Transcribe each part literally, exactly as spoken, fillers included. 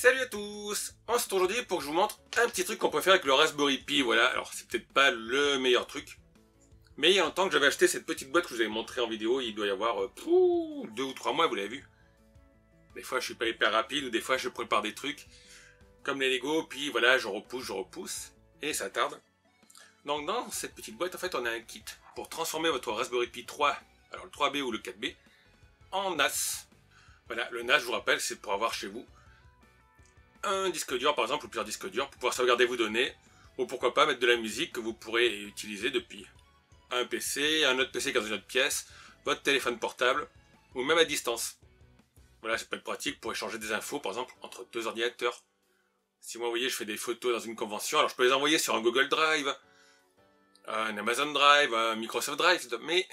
Salut à tous! On se retrouve aujourd'hui pour que je vous montre un petit truc qu'on peut faire avec le Raspberry Pi, voilà. Alors c'est peut-être pas le meilleur truc, mais il y a longtemps que j'avais acheté cette petite boîte que je vous avais montré en vidéo, il doit y avoir euh, pouh, deux ou trois mois, vous l'avez vu. Des fois je suis pas hyper rapide, ou des fois je prépare des trucs, comme les Lego, puis voilà, je repousse, je repousse, et ça tarde. Donc dans cette petite boîte, en fait, on a un kit pour transformer votre Raspberry Pi trois, alors le trois B ou le quatre B, en N A S. Voilà, le N A S, je vous rappelle, c'est pour avoir chez vous un disque dur, par exemple, ou plusieurs disques durs, pour pouvoir sauvegarder vos données, ou pourquoi pas mettre de la musique que vous pourrez utiliser depuis un P C, un autre P C qui est dans une autre pièce, votre téléphone portable, ou même à distance. Voilà, ça peut être pratique pour échanger des infos, par exemple, entre deux ordinateurs. Si moi, vous voyez, je fais des photos dans une convention, alors je peux les envoyer sur un Google Drive, un Amazon Drive, un Microsoft Drive, mais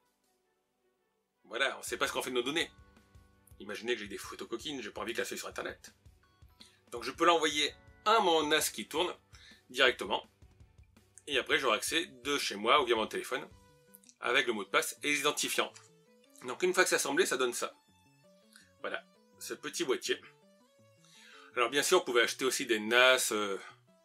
voilà, on ne sait pas ce qu'on fait de nos données. Imaginez que j'ai des photos coquines, j'ai pas envie qu'elles soient sur Internet. Donc je peux l'envoyer à mon N A S qui tourne directement. Et après j'aurai accès de chez moi ou via mon téléphone avec le mot de passe et les identifiants. Donc une fois que c'est assemblé, ça donne ça. Voilà, ce petit boîtier. Alors bien sûr, vous pouvez acheter aussi des N A S. Euh...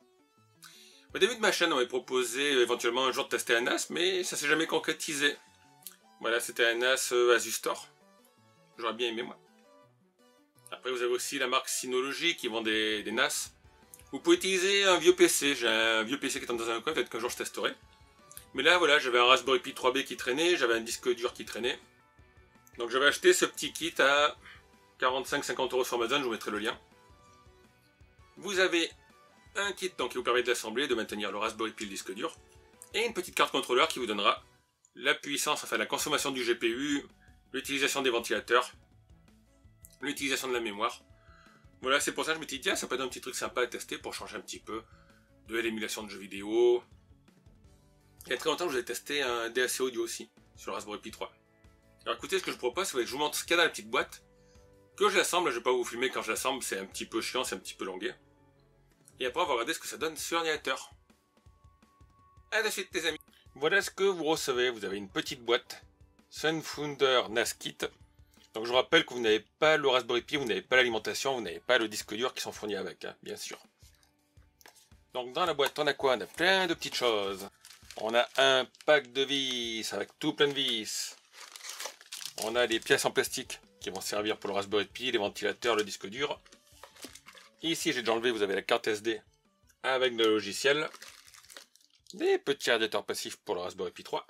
Au début de ma chaîne, on m'avait proposé éventuellement un jour de tester un N A S, mais ça s'est jamais concrétisé. Voilà, c'était un N A S euh, Asustor. J'aurais bien aimé moi. Après, vous avez aussi la marque Synology qui vend des, des N A S. Vous pouvez utiliser un vieux P C. J'ai un vieux P C qui est dans un coin, peut-être qu'un jour je testerai. Mais là, voilà, j'avais un Raspberry Pi trois B qui traînait, j'avais un disque dur qui traînait. Donc j'avais acheté ce petit kit à quarante-cinq à cinquante euros sur Amazon, je vous mettrai le lien. Vous avez un kit donc, qui vous permet d'assembler, de maintenir le Raspberry Pi le disque dur. Et une petite carte contrôleur qui vous donnera la puissance, enfin la consommation du G P U, l'utilisation des ventilateurs, l'utilisation de la mémoire. Voilà, c'est pour ça que je me suis dit, tiens, ça peut être un petit truc sympa à tester pour changer un petit peu de l'émulation de jeux vidéo. Il y a très longtemps que je vais tester un D A C audio aussi, sur le Raspberry Pi trois. Alors écoutez, ce que je propose, c'est que je vous montre ce qu'il y a dans la petite boîte, que je l'assemble, je ne vais pas vous filmer quand je l'assemble, c'est un petit peu chiant, c'est un petit peu longué. Et après, on va regarder ce que ça donne sur l'ordinateur. A de suite, les amis. Voilà ce que vous recevez, vous avez une petite boîte Sunfounder N A S Kit. Donc je vous rappelle que vous n'avez pas le Raspberry Pi, vous n'avez pas l'alimentation, vous n'avez pas le disque dur qui sont fournis avec, hein, bien sûr. Donc dans la boîte, on a quoi? On a plein de petites choses. On a un pack de vis avec tout plein de vis. On a des pièces en plastique qui vont servir pour le Raspberry Pi, les ventilateurs, le disque dur. Ici, j'ai déjà enlevé, vous avez la carte S D avec le logiciel. Des petits radiateurs passifs pour le Raspberry Pi trois.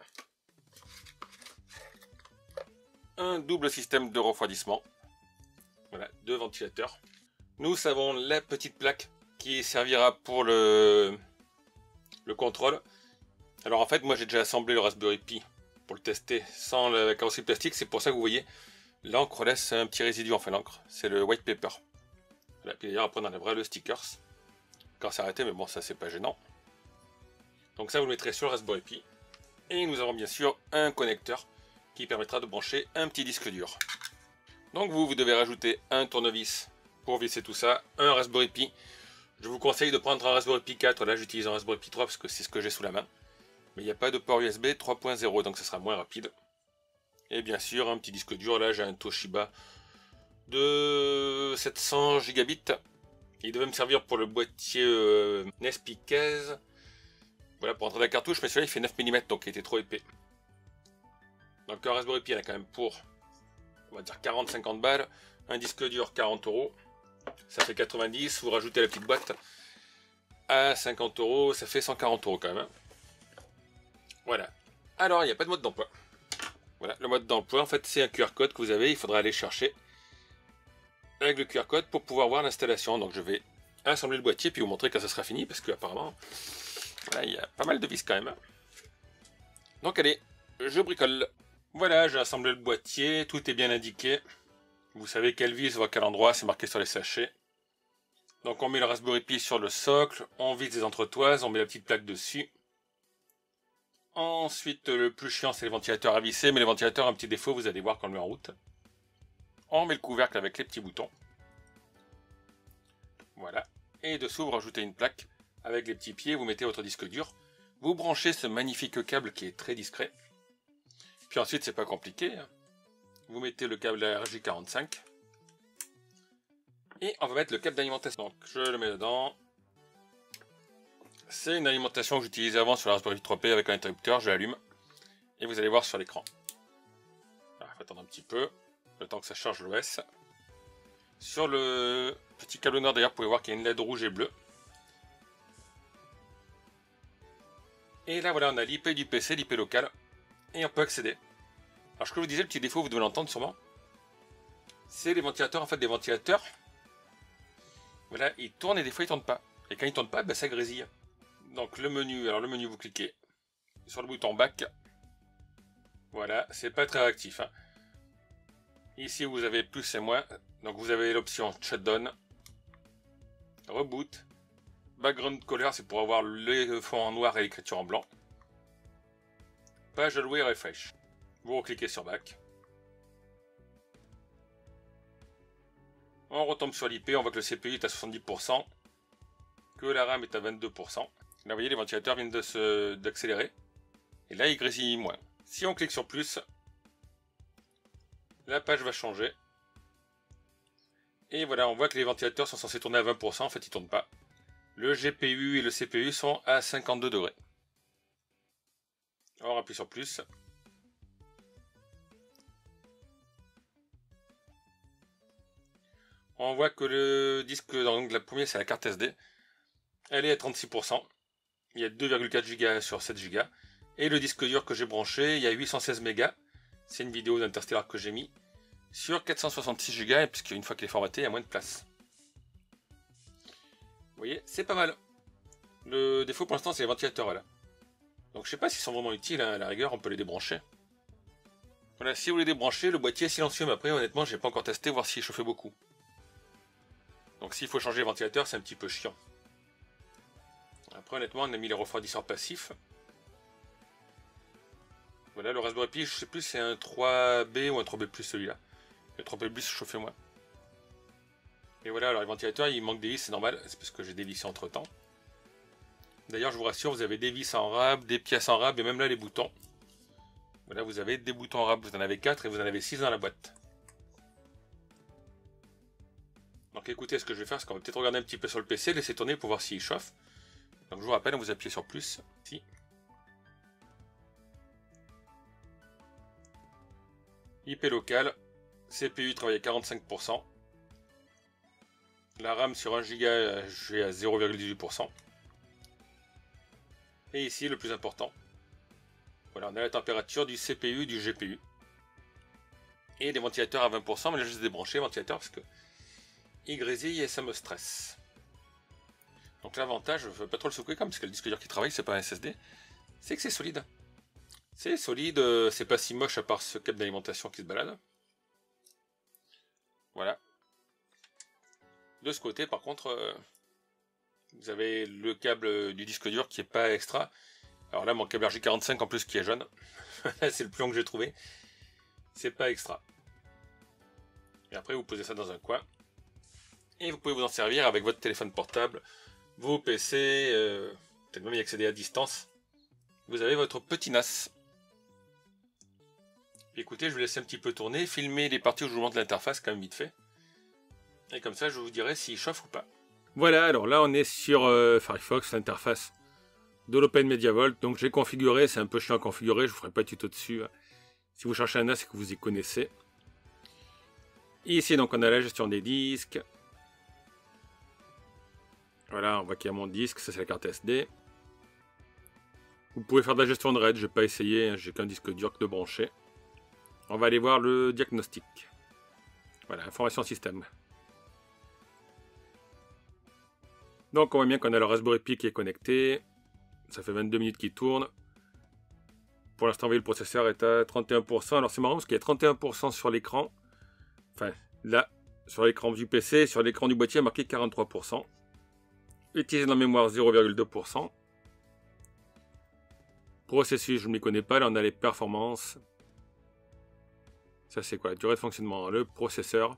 Un double système de refroidissement. Voilà, deux ventilateurs. Nous avons la petite plaque qui servira pour le, le contrôle. Alors en fait, moi j'ai déjà assemblé le Raspberry Pi pour le tester sans la carrosserie plastique. C'est pour ça que vous voyez, l'encre laisse un petit résidu, enfin l'encre, c'est le white paper. Voilà, puis d'ailleurs après on enlèvera le stickers quand c'est arrêté, mais bon ça c'est pas gênant. Donc ça vous le mettrez sur le Raspberry Pi. Et nous avons bien sûr un connecteur qui permettra de brancher un petit disque dur. Donc vous, vous devez rajouter un tournevis pour visser tout ça, un Raspberry Pi. Je vous conseille de prendre un Raspberry Pi quatre, là j'utilise un Raspberry Pi trois parce que c'est ce que j'ai sous la main. Mais il n'y a pas de port U S B trois point zéro, donc ce sera moins rapide. Et bien sûr, un petit disque dur, là j'ai un Toshiba de sept cents gigabits. Il devait me servir pour le boîtier euh, N E S Pi quinze. Voilà, pour entrer la cartouche, mais celui-là il fait neuf millimètres, donc il était trop épais. Donc un Raspberry Pi, il a quand même pour, on va dire quarante à cinquante balles. Un disque dur, quarante euros. Ça fait quatre-vingt-dix. Vous rajoutez la petite boîte à cinquante euros. Ça fait cent quarante euros quand même. Voilà. Alors, il n'y a pas de mode d'emploi. Voilà, le mode d'emploi, en fait, c'est un Q R code que vous avez. Il faudra aller chercher avec le Q R code pour pouvoir voir l'installation. Donc, je vais assembler le boîtier puis vous montrer quand ça sera fini. Parce qu'apparemment, voilà, il y a pas mal de vis quand même. Donc, allez, je bricole. Voilà, j'ai assemblé le boîtier, tout est bien indiqué. Vous savez quelle vis va à quel endroit, c'est marqué sur les sachets. Donc on met le Raspberry Pi sur le socle, on vise les entretoises, on met la petite plaque dessus. Ensuite, le plus chiant, c'est les ventilateurs à visser, mais les ventilateurs ont un petit défaut, vous allez voir quand on le met en route. On met le couvercle avec les petits boutons. Voilà. Et dessous, vous rajoutez une plaque avec les petits pieds, vous mettez votre disque dur. Vous branchez ce magnifique câble qui est très discret. Puis ensuite, c'est pas compliqué. Vous mettez le câble R J quarante-cinq. Et on va mettre le câble d'alimentation. Donc je le mets dedans. C'est une alimentation que j'utilisais avant sur la Raspberry Pi trois P avec un interrupteur, je l'allume. Et vous allez voir sur l'écran. Il faut attendre un petit peu, le temps que ça charge l'O S. Sur le petit câble noir d'ailleurs, vous pouvez voir qu'il y a une L E D rouge et bleue. Et là voilà, on a l'I P du P C, l'I P local. Et on peut accéder. Alors ce que je vous disais, le petit défaut, vous devez l'entendre sûrement. C'est les ventilateurs, en fait des ventilateurs. Voilà, ils tournent et des fois ils tournent pas. Et quand ils tournent pas, ben, ça grésille. Donc le menu, alors le menu vous cliquez sur le bouton back. Voilà, c'est pas très réactif. Hein. Ici vous avez plus et moins. Donc vous avez l'option shutdown, reboot, background color, c'est pour avoir le fond en noir et l'écriture en blanc. Page allouée refresh. Vous recliquez sur back. On retombe sur l'I P, on voit que le C P U est à soixante-dix pour cent, que la RAM est à vingt-deux pour cent. Là vous voyez les ventilateurs viennent de se d'accélérer. Et là il grésille moins. Si on clique sur plus, la page va changer. Et voilà, on voit que les ventilateurs sont censés tourner à vingt pour cent, en fait ils ne tournent pas. Le G P U et le C P U sont à cinquante-deux degrés. On appuie sur plus. On voit que le disque, donc la première c'est la carte S D. Elle est à trente-six pour cent. Il y a deux virgule quatre giga sur sept giga. Et le disque dur que j'ai branché, il y a huit cent seize mégas. C'est une vidéo d'Interstellar que j'ai mis. Sur quatre cent soixante-six giga, puisqu'une fois qu'il est formaté, il y a moins de place. Vous voyez, c'est pas mal. Le défaut pour l'instant, c'est les ventilateurs là. Donc je sais pas s'ils sont vraiment utiles, hein. À la rigueur, on peut les débrancher. Voilà, si vous les débranchez, le boîtier est silencieux, mais après, honnêtement, j'ai pas encore testé, voir s'il chauffait beaucoup. Donc s'il faut changer les ventilateurs, c'est un petit peu chiant. Après, honnêtement, on a mis les refroidisseurs passifs. Voilà, le Raspberry Pi, je sais plus si c'est un trois B ou un trois B plus celui-là. Le trois B plus chauffait moins. Et voilà, alors les ventilateurs, il manque des vis, c'est normal, c'est parce que j'ai dévissé entre temps. D'ailleurs, je vous rassure, vous avez des vis en rab, des pièces en rab, et même là les boutons. Voilà, vous avez des boutons en rab, vous en avez quatre et vous en avez six dans la boîte. Donc écoutez, ce que je vais faire, c'est qu'on va peut-être regarder un petit peu sur le P C, laisser tourner pour voir s'il chauffe. Donc je vous rappelle, vous appuyez sur plus, ici. I P local, C P U travaille à quarante-cinq pour cent. La RAM sur un giga, je vais à zéro virgule dix-huit pour cent. Et ici, le plus important. Voilà, on a la température du C P U, du G P U. Et des ventilateurs à vingt pour cent, mais là je les ai débranchés, les ventilateurs, parce que ils grésillent et ça me stresse. Donc l'avantage, je ne veux pas trop le secouer comme, parce que le disque dur qui travaille, c'est pas un S S D, c'est que c'est solide. C'est solide, c'est pas si moche à part ce câble d'alimentation qui se balade. Voilà. De ce côté, par contre, euh, vous avez le câble du disque dur qui est pas extra. Alors là, mon câble R J quarante-cinq en plus qui est jaune. C'est le plus long que j'ai trouvé. C'est pas extra. Et après, vous posez ça dans un coin. Et vous pouvez vous en servir avec votre téléphone portable, vos P C, euh, peut-être même y accéder à distance. Vous avez votre petit N A S. Écoutez, je vais laisser un petit peu tourner, filmer les parties où je vous montre l'interface quand même vite fait. Et comme ça, je vous dirai s'il chauffe ou pas. Voilà, alors là, on est sur euh, Firefox, l'interface de l'Open Media Vault. Donc j'ai configuré, c'est un peu chiant à configurer, je vous ferai pas de tuto dessus. Si vous cherchez un N A S, c'est que vous y connaissez. Et ici, donc, on a la gestion des disques. Voilà, on voit qu'il y a mon disque, ça c'est la carte S D. Vous pouvez faire de la gestion de RAID, je n'ai pas essayé, j'ai qu'un disque dur de brancher. On va aller voir le diagnostic. Voilà, information système. Donc on voit bien qu'on a le Raspberry Pi qui est connecté. Ça fait vingt-deux minutes qu'il tourne. Pour l'instant, vous voyez, le processeur est à trente et un pour cent. Alors c'est marrant parce qu'il y a trente et un pour cent sur l'écran. Enfin, là, sur l'écran du P C, sur l'écran du boîtier, marqué quarante-trois pour cent. Utilisé dans la mémoire zéro virgule deux pour cent. Processus, je ne m'y connais pas. Là, on a les performances. Ça, c'est quoi? La durée de fonctionnement. Le processeur.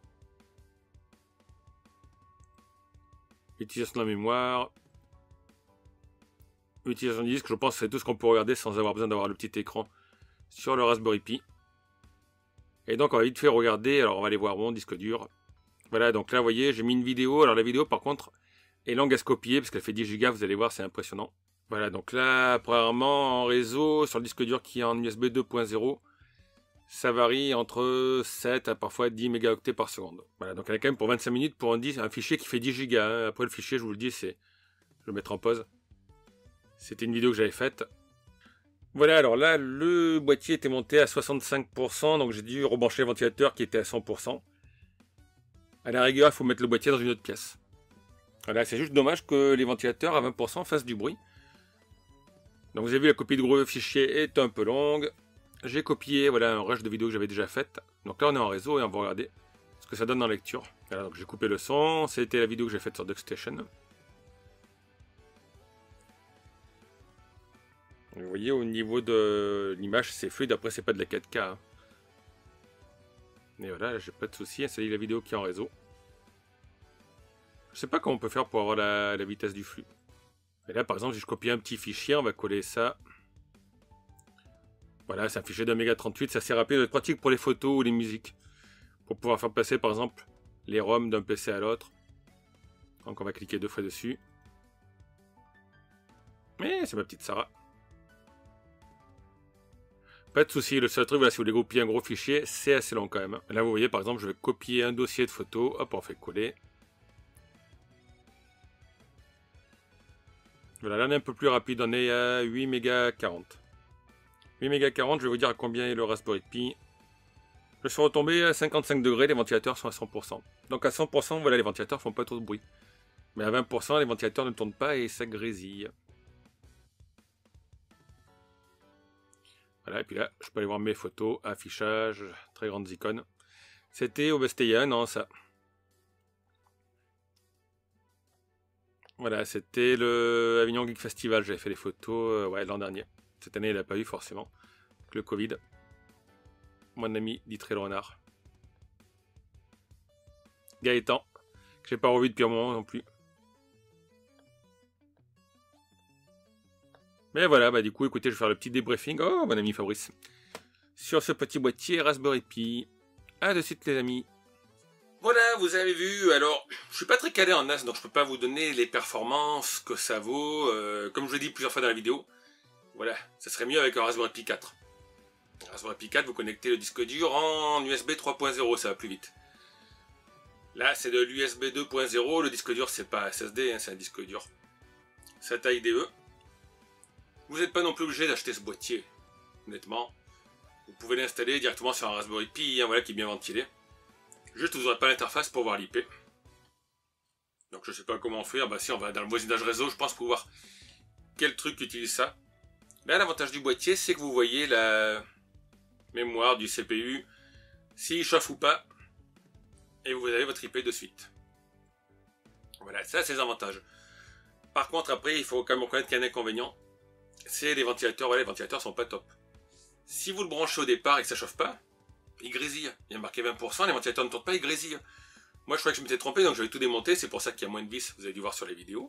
Utilisation de la mémoire. Utilisation du disque. Je pense que c'est tout ce qu'on peut regarder sans avoir besoin d'avoir le petit écran sur le Raspberry Pi. Et donc, on va vite fait regarder. Alors, on va aller voir mon disque dur. Voilà, donc là, vous voyez, j'ai mis une vidéo. Alors la vidéo, par contre, est longue à se copier parce qu'elle fait dix gigas. Vous allez voir, c'est impressionnant. Voilà, donc là, premièrement, en réseau, sur le disque dur qui est en U S B deux point zéro, ça varie entre sept à parfois dix mégaoctets par seconde. Voilà, donc elle est quand même pour vingt-cinq minutes pour un, un fichier qui fait dix gigas. Hein. Après, le fichier, je vous le dis, c'est... Je vais le mettre en pause. C'était une vidéo que j'avais faite. Voilà, alors là, le boîtier était monté à soixante-cinq pour cent, donc j'ai dû rebrancher le ventilateur qui était à cent pour cent. À la rigueur, il faut mettre le boîtier dans une autre pièce. Voilà, c'est juste dommage que les ventilateurs à vingt pour cent fassent du bruit. Donc vous avez vu, la copie de gros fichier est un peu longue. J'ai copié, voilà, un rush de vidéo que j'avais déjà faite. Donc là, on est en réseau et on va regarder ce que ça donne en lecture. Voilà, donc j'ai coupé le son. C'était la vidéo que j'ai faite sur DuckStation. Vous voyez, au niveau de l'image, c'est fluide. Après, c'est pas de la quatre K. Hein. Mais voilà, j'ai pas de souci. C'est la vidéo qui est en réseau. Je sais pas comment on peut faire pour avoir la, la vitesse du flux. Et là, par exemple, si je copie un petit fichier, on va coller ça. Voilà, c'est un fichier d'un méga trente-huit, c'est assez rapide, c'est pratique pour les photos ou les musiques. Pour pouvoir faire passer, par exemple, les ROM d'un P C à l'autre. Donc on va cliquer deux fois dessus. Mais c'est ma petite Sarah. Pas de souci, le seul truc, voilà, si vous voulez copier un gros fichier, c'est assez long quand même. Là, vous voyez, par exemple, je vais copier un dossier de photos. Hop, on fait coller. Voilà, là, on est un peu plus rapide, on est à huit mégas quarante. huit mégas quarante, je vais vous dire à combien est le Raspberry Pi. Je suis retombé à cinquante-cinq degrés, les ventilateurs sont à cent pour cent. Donc à cent pour cent, voilà, les ventilateurs font pas trop de bruit. Mais à vingt pour cent, les ventilateurs ne tournent pas et ça grésille. Voilà, et puis là, je peux aller voir mes photos, affichage, très grandes icônes. C'était au Best il y a un an, ça. Voilà, c'était le Avignon Geek Festival, j'avais fait les photos euh, ouais, l'an dernier. Cette année, il n'a pas eu forcément, le Covid. Mon ami Ditré Renard. Gaëtan, que j'ai pas revu depuis un moment non plus. Mais voilà, bah du coup, écoutez, je vais faire le petit débriefing. Oh, mon ami Fabrice. Sur ce petit boîtier Raspberry Pi. A de suite, les amis. Voilà, vous avez vu, alors, je suis pas très calé en N A S, donc je peux pas vous donner les performances que ça vaut. Euh, comme je l'ai dit plusieurs fois dans la vidéo, voilà, ça serait mieux avec un Raspberry Pi quatre. Un Raspberry Pi quatre, vous connectez le disque dur en U S B trois point zéro, ça va plus vite. Là, c'est de l'U S B deux point zéro, le disque dur, c'est pas S S D, hein, c'est un disque dur. Sa taille D E. Vous n'êtes pas non plus obligé d'acheter ce boîtier, honnêtement. Vous pouvez l'installer directement sur un Raspberry Pi, hein, voilà, qui est bien ventilé. Juste, vous n'aurez pas l'interface pour voir l'I P. Donc je sais pas comment faire. Bah si, on va dans le voisinage réseau, je pense, pour voir quel truc utilise ça. Là, l'avantage du boîtier, c'est que vous voyez la mémoire du C P U, s'il chauffe ou pas, et vous avez votre I P de suite. Voilà, ça c'est les avantages. Par contre, après, il faut quand même reconnaître qu'il y a un inconvénient. C'est les ventilateurs. Voilà, les ventilateurs sont pas top. Si vous le branchez au départ et que ça chauffe pas, il grésille. Il y a marqué vingt pour cent, les ventilateurs ne tournent pas, ils grésillent. Moi, je croyais que je m'étais trompé, donc je vais tout démonter. C'est pour ça qu'il y a moins de vis, vous avez dû voir sur les vidéos.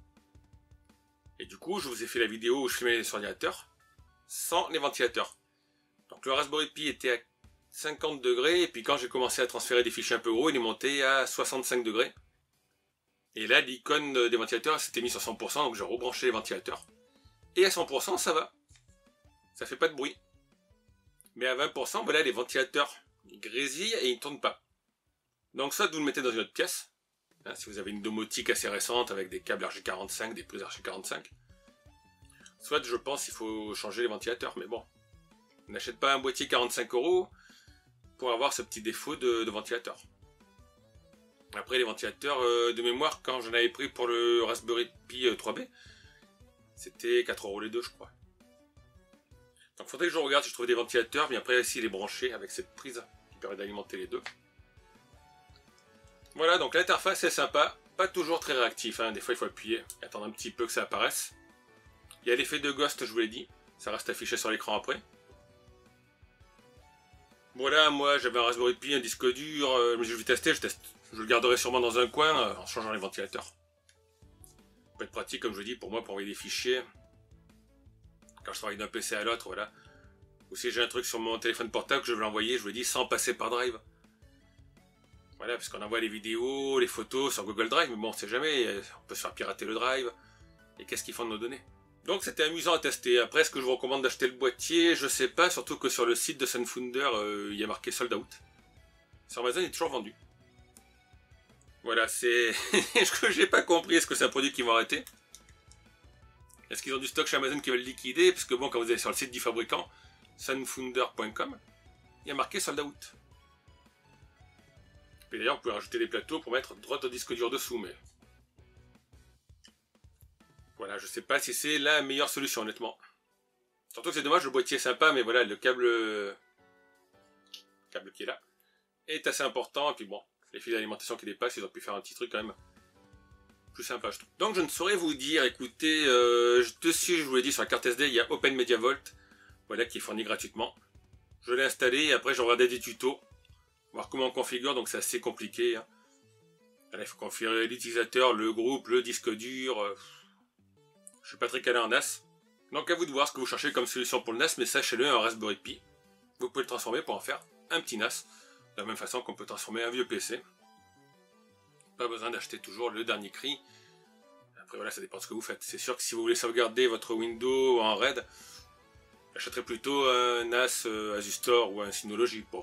Et du coup, je vous ai fait la vidéo où je filmais les ordinateurs sans les ventilateurs. Donc le Raspberry Pi était à cinquante degrés, et puis quand j'ai commencé à transférer des fichiers un peu gros, il est monté à soixante-cinq degrés. Et là, l'icône des ventilateurs s'était mise sur cent pour cent, donc j'ai rebranché les ventilateurs. Et à cent pour cent, ça va. Ça fait pas de bruit. Mais à vingt pour cent, voilà, les ventilateurs ils grésillent et ils ne tournent pas. Donc soit vous le mettez dans une autre pièce, hein, si vous avez une domotique assez récente avec des câbles R J quarante-cinq, des prises R J quarante-cinq. Soit je pense qu'il faut changer les ventilateurs, mais bon. On n'achète pas un boîtier quarante-cinq euros pour avoir ce petit défaut de, de ventilateur. Après les ventilateurs euh, de mémoire, quand j'en avais pris pour le Raspberry Pi euh, trois B, c'était quatre euros les deux, je crois. Donc il faudrait que je regarde si je trouve des ventilateurs, mais après aussi les brancher avec cette prise qui permet d'alimenter les deux. Voilà, donc l'interface est sympa, pas toujours très réactif, hein. Des fois il faut appuyer et attendre un petit peu que ça apparaisse. Il y a l'effet de ghost, je vous l'ai dit, ça reste affiché sur l'écran après. Voilà, moi j'avais un Raspberry Pi, un disque dur, euh, mais je vais tester, je teste. Je le garderai sûrement dans un coin euh, en changeant les ventilateurs. Ça peut être pratique, comme je dis, pour moi, pour envoyer des fichiers. Quand je travaille d'un P C à l'autre, voilà. Ou si j'ai un truc sur mon téléphone portable que je veux l'envoyer, je vous dis, sans passer par Drive. Voilà, parce qu'on envoie les vidéos, les photos sur Google Drive, mais bon, on sait jamais, on peut se faire pirater le Drive. Et qu'est-ce qu'ils font de nos données? Donc c'était amusant à tester. Après, est-ce que je vous recommande d'acheter le boîtier? Je sais pas, surtout que sur le site de Sunfunder, euh, il y a marqué sold out. Sur Amazon, il est toujours vendu. Voilà, c'est ce que j'ai pas compris. Est-ce que c'est un produit qu'ils vont arrêter? Est-ce qu'ils ont du stock chez Amazon qui veulent liquider? Parce que bon, quand vous allez sur le site du fabricant, sunfunder point com, il y a marqué sold out. Et d'ailleurs, on peut rajouter des plateaux pour mettre droit au disque dur dessous, mais... Voilà, je sais pas si c'est la meilleure solution, honnêtement. Surtout que c'est dommage, le boîtier est sympa, mais voilà, le câble... Le câble qui est là est assez important, et puis bon, les fils d'alimentation qui dépassent, ils ont pu faire un petit truc quand même plus sympa, je trouve. Donc je ne saurais vous dire, écoutez, euh, dessus, je vous l'ai dit, sur la carte S D, il y a Open Media Vault, voilà, qui est fourni gratuitement. Je l'ai installé, et après j'ai regardé des tutos, voir comment on configure, donc c'est assez compliqué. Hein. Voilà, il faut configurer l'utilisateur, le groupe, le disque dur. Euh, je suis pas très calé en N A S. Donc à vous de voir ce que vous cherchez comme solution pour le N A S, mais sachez-le, un Raspberry Pi, vous pouvez le transformer pour en faire un petit N A S, de la même façon qu'on peut transformer un vieux P C. Pas besoin d'acheter toujours le dernier cri. Après voilà, ça dépend de ce que vous faites. C'est sûr que si vous voulez sauvegarder votre Windows en RAID, j'achèterai plutôt un N A S euh, Asustor ou un Synology. Bon.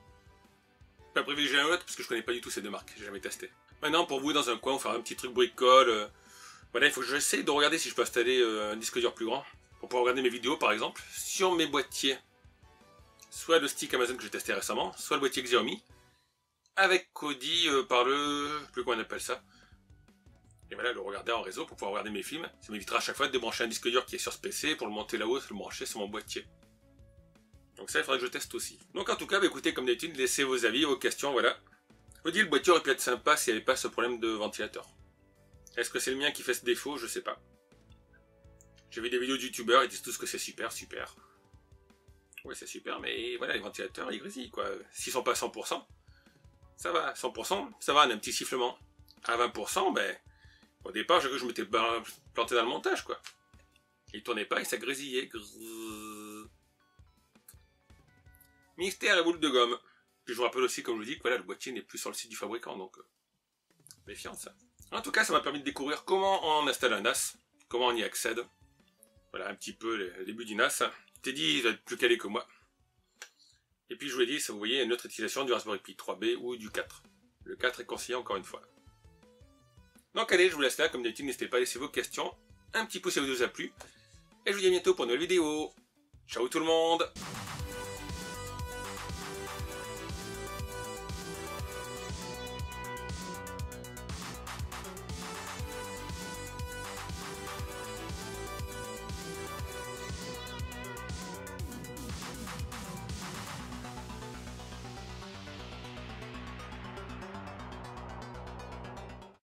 Pas privilégier un autre parce que je connais pas du tout ces deux marques, j'ai jamais testé. Maintenant, pour vous dans un coin, on va faire un petit truc bricole. Euh, voilà, il faut que j'essaie de regarder si je peux installer euh, un disque dur plus grand pour pouvoir regarder mes vidéos par exemple sur mes boîtiers. Soit le stick Amazon que j'ai testé récemment, soit le boîtier Xiaomi, avec Kodi euh, par le... je sais plus comment on appelle ça. Et voilà, le regarder en réseau pour pouvoir regarder mes films. Ça m'évitera à chaque fois de débrancher un disque dur qui est sur ce P C pour le monter là-haut, le brancher sur mon boîtier. Donc ça, il faudrait que je teste aussi. Donc en tout cas, bah, écoutez, comme d'habitude, laissez vos avis, vos questions, voilà. Je vous dis, le boîtier aurait pu être sympa s'il n'y avait pas ce problème de ventilateur. Est-ce que c'est le mien qui fait ce défaut? Je sais pas. J'ai vu des vidéos de youtubeurs, ils disent tous que c'est super, super. Ouais, c'est super, mais voilà, les ventilateurs, ils grésillent, quoi. S'ils sont pas à cent pour cent, ça va. cent pour cent, ça va, on a un petit sifflement. À vingt pour cent, ben, au départ, j'ai cru que je m'étais planté dans le montage, quoi. Il tournait pas et ça grésillait. Grrr. Mystère et boule de gomme. Puis je vous rappelle aussi, comme je vous dis, que voilà, le boîtier n'est plus sur le site du fabricant, donc euh, méfiance. Ça. En tout cas, ça m'a permis de découvrir comment on installe un N A S, comment on y accède. Voilà un petit peu le début du N A S. Teddy va être plus calé que moi. Et puis je vous l'ai dit, ça vous voyez une autre utilisation du Raspberry Pi trois B ou du quatre. Le quatre est conseillé encore une fois. Donc allez, je vous laisse là, comme d'habitude, n'hésitez pas à laisser vos questions, un petit pouce si ça vous a plu. Et je vous dis à bientôt pour une nouvelle vidéo. Ciao tout le monde!